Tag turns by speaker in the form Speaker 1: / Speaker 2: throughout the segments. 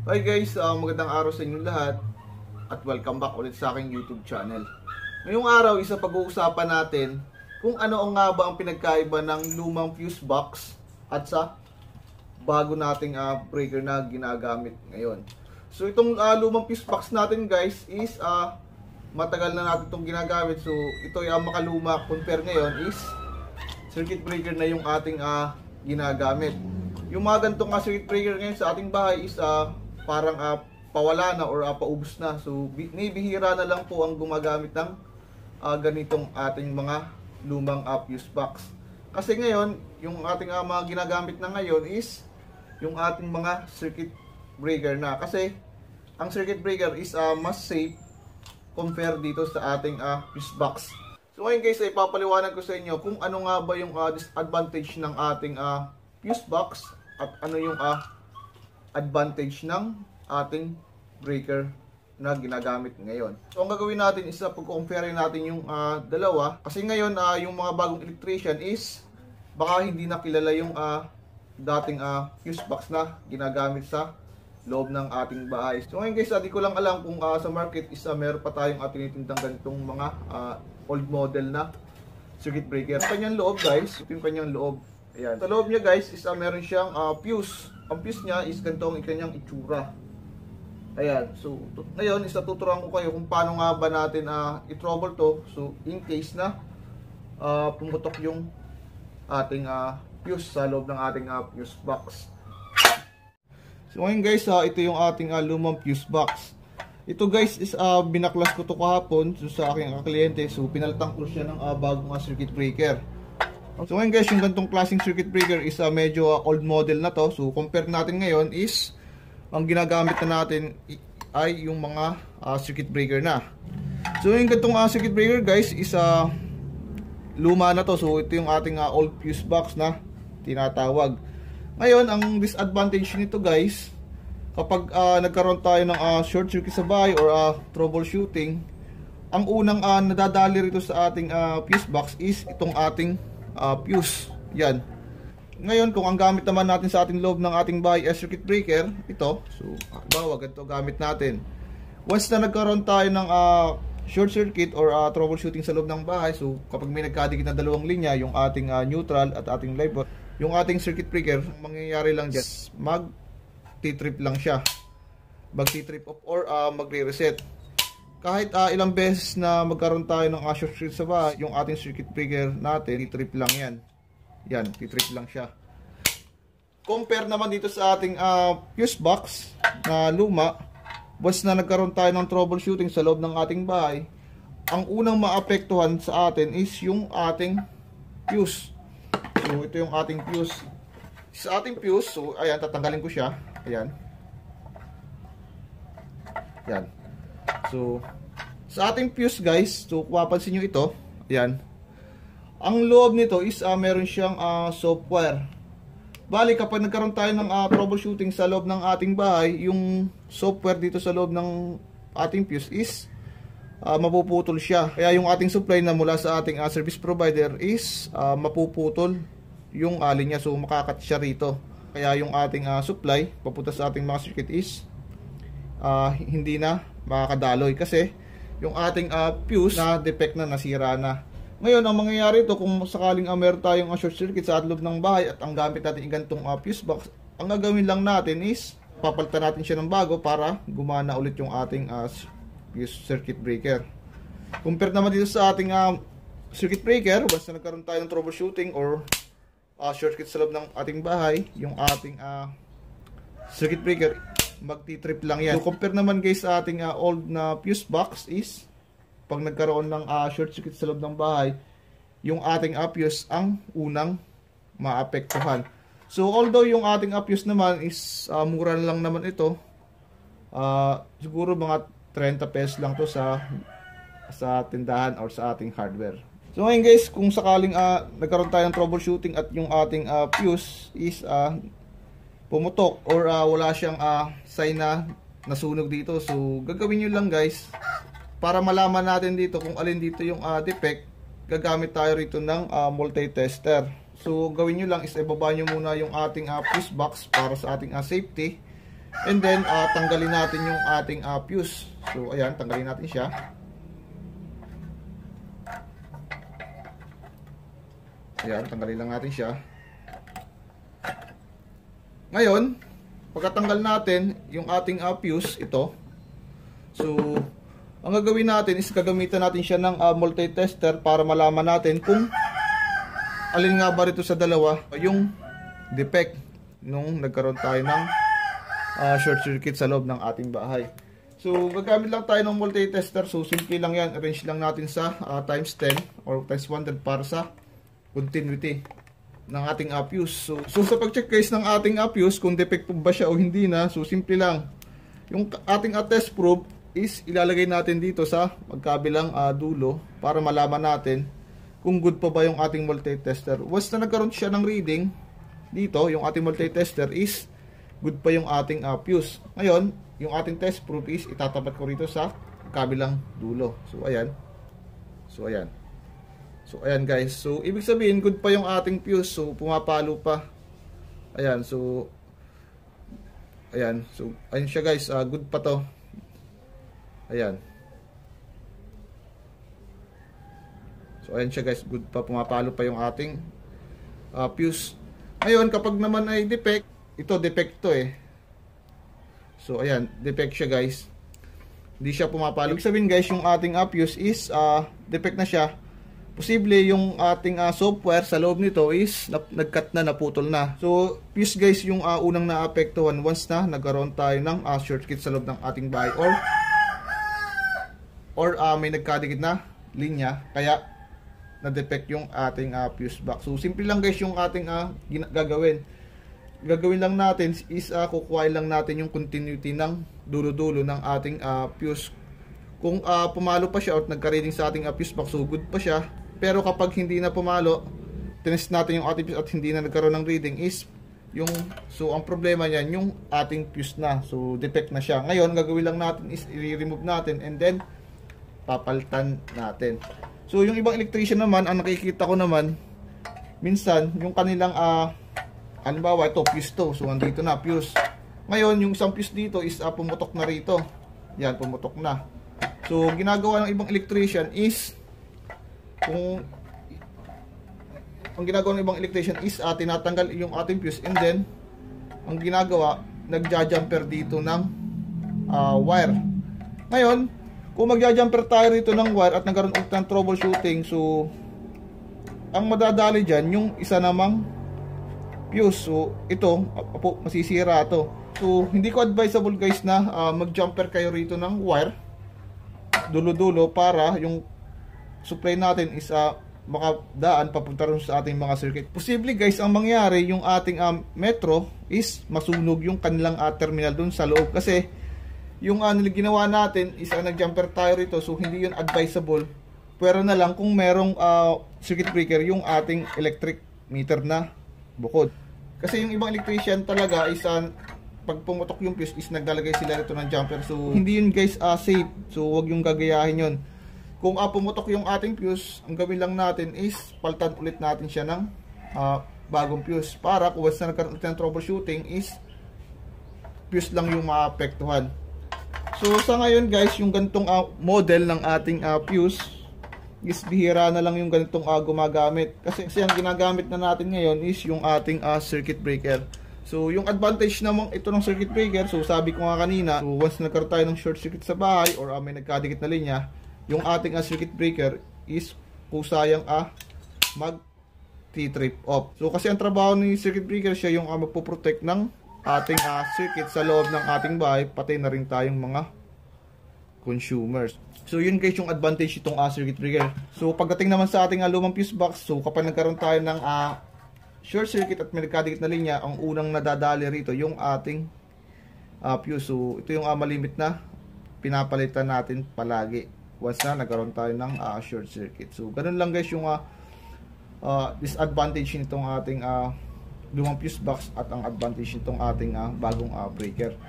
Speaker 1: Hi guys, magandang araw sa inyo lahat at welcome back ulit sa aking YouTube channel. Ngayong araw, isa pag-uusapan natin kung ano nga ba ang pinagkaiba ng lumang fuse box at sa bago nating breaker na ginagamit ngayon. So itong lumang fuse box natin guys is matagal na natin itong ginagamit. So ito ay makaluma, compare ngayon is circuit breaker na yung ating ginagamit. Yung mga ganitong circuit breaker ngayon sa ating bahay is parang pawala na or paubos na. So bihira na lang po ang gumagamit ng ganitong ating mga lumang fuse box. Kasi ngayon, yung ating mga ginagamit na ngayon is yung ating mga circuit breaker na. Kasi ang circuit breaker is mas safe compare dito sa ating fuse box. So ngayon guys, ay papaliwanag ko sa inyo kung ano nga ba yung disadvantage ng ating fuse box at ano yung advantage ng ating breaker na ginagamit ngayon. So ang gagawin natin is pag-compare natin yung dalawa. Kasi ngayon yung mga bagong electrician is baka hindi na kilala yung dating fuse box na ginagamit sa loob ng ating bahay. So ngayon guys, di ko lang alam kung sa market is meron pa tayong tinitindang ganitong mga old model na circuit breaker. Kanyang loob guys, ito yung kanyang loob. Ayan. Sa loob niya guys is meron siyang fuse. Ang fuse niya is ganitong kanyang itsura. Ayan. So ngayon is tuturuan ko kayo kung paano nga ba natin i-trouble to. So in case na pumutok yung ating fuse sa loob ng ating fuse box. So ngayon guys, ito yung ating lumang fuse box. Ito guys is binaklas ko to kahapon sa aking kliyente. So pinalitan ko siya ng bagong circuit breaker. So ngayon guys, yung ganitong klaseng circuit breaker is medyo old model na to. So compare natin ngayon is ang ginagamit na natin ay yung mga circuit breaker na. So yung ganitong circuit breaker guys is luma na to. So ito yung ating old fuse box na tinatawag. Ngayon, ang disadvantage nito guys, kapag nagkaroon tayo ng short circuit sa bahay or troubleshooting, ang unang nadadali rito sa ating fuse box is itong ating fuse. Yan. Ngayon, kung ang gamit naman natin sa ating loob ng ating bahay ay circuit breaker, ito. So, bawa, ganito gamit natin. Once na nagkaroon tayo ng short circuit or troubleshooting sa loob ng bahay, so kapag may nagkadikit na dalawang linya, yung ating neutral at ating live, yung ating circuit breaker, mangyayari lang dyan, mag-t-trip lang siya. Mag-t-trip off or magre-reset. Kahit ilang beses na magkaroon tayo ng short circuit sa bahay, yung ating circuit breaker natin, t-trip lang yan. Yan, t-trip lang siya. Compare naman dito sa ating fuse box na luma, once na nagkaroon tayo ng troubleshooting sa loob ng ating bahay, ang unang maapektuhan sa atin is yung ating fuse. So ito yung ating fuse. Sa ating fuse, so ayan, tatanggalin ko siya. Ayan. Yan. So sa ating fuse guys, so kung mapansin nyo ito, ayan. Ang loob nito is meron siyang software. Bali kapag nagkaroon tayo ng troubleshooting sa loob ng ating bahay, yung software dito sa loob ng ating fuse is mapuputol siya. Kaya yung ating supply na mula sa ating service provider is mapuputol yung alin niya. So makakat siya rito. Kaya yung ating supply papunta sa ating mga circuit is hindi na makakadaloy kasi yung ating fuse na defect na, nasira na. Ngayon, ang mangyayari ito kung sakaling meron tayong short circuit sa loob ng bahay at ang gamit natin yung ganitong fuse box, ang gagawin lang natin is papalitan natin siya ng bago para gumana ulit yung ating fuse circuit breaker. Compare naman dito sa ating circuit breaker, basta nagkaroon tayo ng troubleshooting or short circuit sa loob ng ating bahay, yung ating circuit breaker, magti-trip lang yan. So compare naman guys sa ating old na fuse box is pag nagkaroon ng short circuit sa loob ng bahay, yung ating fuse ang unang maapektuhan. So although yung ating fuse naman is mura lang naman ito, siguro mga 30 pesos lang to sa tindahan or sa ating hardware. So ngayon guys, kung sakaling nagkaroon tayo ng troubleshooting at yung ating fuse is pumutok or wala siyang sign na nasunog dito, so gagawin nyo lang guys, para malaman natin dito kung alin dito yung defect, gagamit tayo rito ng multi-tester. So gawin nyo lang is ibaba nyo muna yung ating fuse box para sa ating safety. And then tanggalin natin yung ating fuse. So ayan, tanggalin natin siya. Ayan, tanggalin lang natin siya. Ngayon, pagkatanggal natin yung ating fuse, ito. So, ang gagawin natin is gagamitan natin siya ng multi-tester para malaman natin kung alin nga ba rito sa dalawa yung defect nung nagkaroon tayo ng short circuit sa loob ng ating bahay. So, gagamit lang tayo ng multi-tester. So, simple lang yan. Arrange lang natin sa times 10 or times 100 para sa continuity ng ating fuse. So sa pag-check guys ng ating fuse kung defective ba siya o hindi na, so simple lang. Yung ating test probe is ilalagay natin dito sa magkabilang dulo para malaman natin kung good pa ba yung ating multi-tester. Once na nagkaroon siya ng reading dito, yung ating multi-tester is good pa yung ating fuse. Ngayon, yung ating test probe is itatapat ko rito sa kabilang dulo. So ayan. So ayan. So ayan guys, so ibig sabihin good pa yung ating fuse, so pumapalo pa. Ayan, so ayan, so ayun siya guys, good pa to. Ayan. So ayan siya guys, good pa, pumapalo pa yung ating fuse. Ngayon kapag naman ay defect, ito defect to eh. So ayan, defect siya guys. Hindi siya pumapalo. Ibig sabihin guys, yung ating fuse is defect na siya. Posible yung ating software sa loob nito is nag-cut na, naputol na. So, fuse guys yung unang naapektuhan once na nagkaroon tayo ng short circuit sa loob ng ating bahay or may nagkadikit na linya kaya na-defect yung ating fuse box. So, simple lang guys yung ating gagawin. Gagawin lang natin is kukuhain lang natin yung continuity ng dulo-dulo ng ating fuse. Kung pumalo pa siya or nagka-reading sa ating fuse box, so good pa siya. Pero kapag hindi na pumalo, tinest natin yung ating fuse at hindi na nagkaroon ng reading is yung, so ang problema niyan yung ating fuse na, so defect na siya. Ngayon gagawin lang natin is i-remove natin and then papalitan natin. So yung ibang electrician naman, ang nakikita ko naman minsan yung kanilang halimbawa ito fuse to, so andito na fuse. Ngayon yung isang fuse dito is pumutok na rito. Yan, pumutok na. So ginagawa ng ibang electrician is kung ang ginagawa ng ibang electrician is tinatanggal yung ating fuse and then ang ginagawa nagja-jumper dito ng wire. Ngayon, kung magja-jumper tayo rito ng wire at nagkaroon ulit ng troubleshooting, so ang madadali dyan yung isa namang fuse. So ito, masisira to. So hindi ko advisable guys na mag-jumper kayo rito ng wire dulo-dulo para yung supply natin is makadaan papunta rin sa ating mga circuit. Posible guys ang mangyari yung ating metro is masunog yung kanilang terminal dun sa loob kasi yung ginawa natin is nag-jumper tayo rito, so hindi yun advisable. Pero na lang kung merong circuit breaker yung ating electric meter na bukod. Kasi yung ibang electrician talaga is pag pumutok yung fuse is naglalagay sila rito ng jumper, so hindi yun guys safe. So wag yung gagayahin yun. Kung pumutok yung ating fuse, ang gawin lang natin is palitan ulit natin siya ng bagong fuse para kung once na nagkaroon ulit ng troubleshooting is fuse lang yung maapektuhan. So sa ngayon guys, yung ganitong model ng ating fuse is bihira na lang yung ganitong gumagamit kasi ang ginagamit na natin ngayon is yung ating circuit breaker. So yung advantage naman ito ng circuit breaker, so sabi ko nga kanina, so once nagkaroon tayo ng short circuit sa bahay or may nagkadikit na linya, yung ating circuit breaker is kusayang mag-trip off. So kasi ang trabaho ni circuit breaker, siya yung magpo-protect ng ating circuit sa loob ng ating bahay, pati na rin tayong mga consumers. So yun guys yung advantage itong circuit breaker. So pagdating naman sa ating lumang fuse box, so kapag nagkaroon tayo ng short circuit at may nagkadikit na linya, ang unang nadadali rito yung ating fuse. So ito yung malimit na pinapalitan natin palagi once na nagkaroon tayo ng short circuit. So ganun lang guys yung disadvantage nitong ating lumang fuse box at ang advantage nitong ating bagong breaker.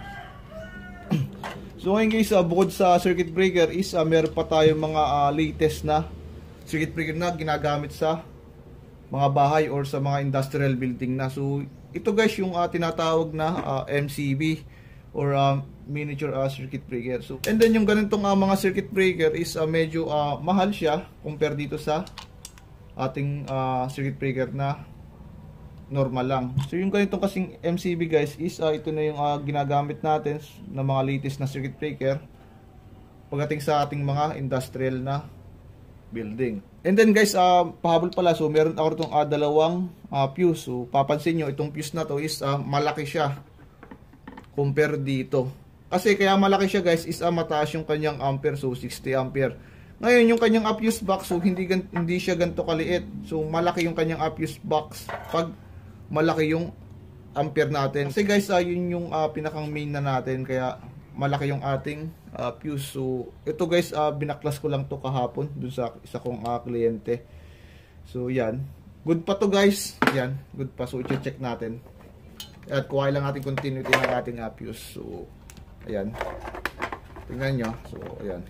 Speaker 1: So ngayon guys, bukod sa circuit breaker is meron pa tayong mga latest na circuit breaker na ginagamit sa mga bahay or sa mga industrial building na. So ito guys yung tinatawag na MCB or miniature circuit breaker. So, and then yung ganitong mga circuit breaker is medyo mahal siya compare dito sa ating circuit breaker na normal lang. So yung ganitong kasing MCB guys is ito na yung ginagamit natin na mga latest na circuit breaker pagdating sa ating mga industrial na building. And then guys, pahabol pala, so meron ako itong dalawang fuse. So papansin nyo, itong fuse na to is malaki siya compare dito. Kasi kaya malaki siya guys is mataas yung kanyang ampere, so 60 ampere. Ngayon yung kanyang fuse box, so hindi siya ganito kaliit. So malaki yung kanyang fuse box pag malaki yung ampere natin. Kasi guys, yun yung pinakang main na natin, kaya malaki yung ating fuse. So ito guys, binaklas ko lang to kahapon dun sa isa kong kliyente. So yan, good pa to guys. Yan, good pa. So i-check natin at kuha lang natin continuity ng ating fuse. So ayan, tingnan nyo. So ayan,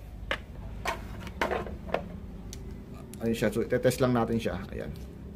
Speaker 1: ayun siya. So itetest lang natin siya. Ayan.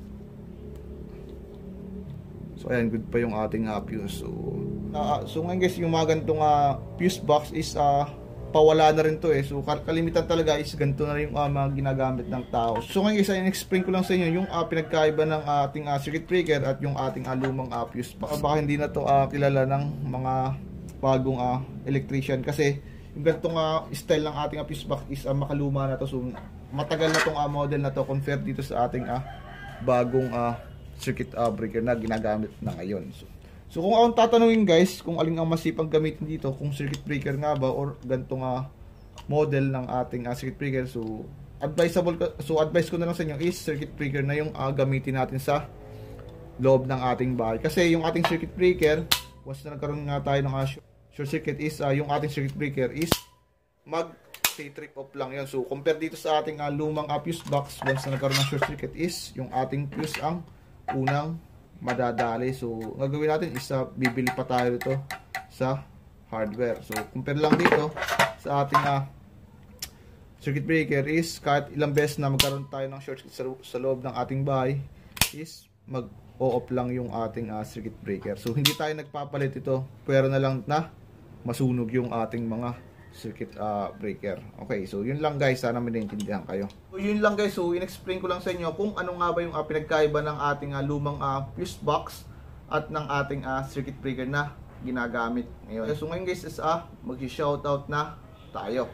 Speaker 1: So ayan, good pa yung ating fuse. So ngayon guys, yung mga ganitong fuse box is pawala na rin to eh. So kalimitan talaga is ganito na rin yung mga ginagamit ng tao. So ngayon guys, in-explain ko lang sa inyo yung pinagkaiba ng ating circuit breaker at yung ating lumang fuse box. Baka hindi na to kilala ng mga bagong electrician, kasi yung ganitong style ng ating fuse box is makaluma na to. So matagal na tong model na to compare dito sa ating bagong circuit breaker na ginagamit na ngayon. So kung akong tatanungin guys, kung alin ang masipag gamitin dito, kung circuit breaker nga ba or ganitong model ng ating circuit breaker, so advice ko na lang sa inyo is circuit breaker na yung gamitin natin sa loob ng ating bahay. Kasi yung ating circuit breaker, once na nagkaroon nga tayo ng short circuit, is yung ating circuit breaker is stay trip off lang yun. So compare dito sa ating lumang fuse box, once na nagkaroon ng short circuit is yung ating fuse ang unang madadali. So gagawin natin is bibili pa tayo dito sa hardware. So compare lang dito sa ating circuit breaker is kahit ilang beses na magkaroon tayo ng short circuit sa loob ng ating bahay is mag-off lang yung ating circuit breaker. So hindi tayo nagpapalit ito, pero na lang na masunog yung ating mga circuit breaker. Okay, so yun lang guys, sana may naintindihan kayo. So yun lang guys, so in-explain ko lang sa inyo kung ano nga ba yung pinagkaiba ng ating lumang fuse box at ng ating circuit breaker na ginagamit ngayon. So ngayon guys is mag-shoutout na tayo.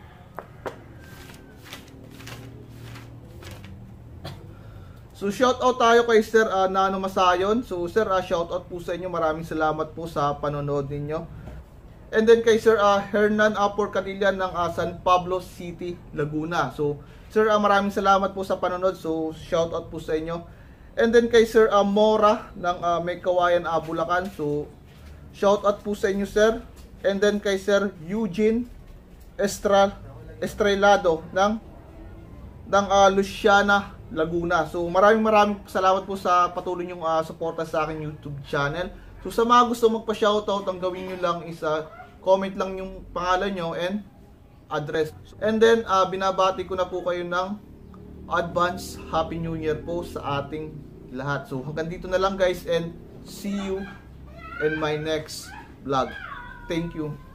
Speaker 1: So shoutout tayo kay Sir Nano Masayon. So Sir, shoutout po sa inyo. Maraming salamat po sa panonood ninyo. And then kay Sir Hernan Porcadilla ng San Pablo City, Laguna. So Sir, maraming salamat po sa panonood. So shoutout po sa inyo. And then kay Sir Mora ng May Kawayan, Bulacan. So shoutout po sa inyo Sir. And then kay Sir Eugene Estrelado ng Luciana, Laguna. So maraming salamat po sa patuloy niyong suporta sa aking YouTube channel. So sa mga gusto magpa-shoutout, ang gawin niyo lang is comment lang yung pangalan nyo and address. And then binabati ko na po kayo ng advance Happy New Year po sa ating lahat. So hanggang dito na lang guys, and see you in my next vlog. Thank you.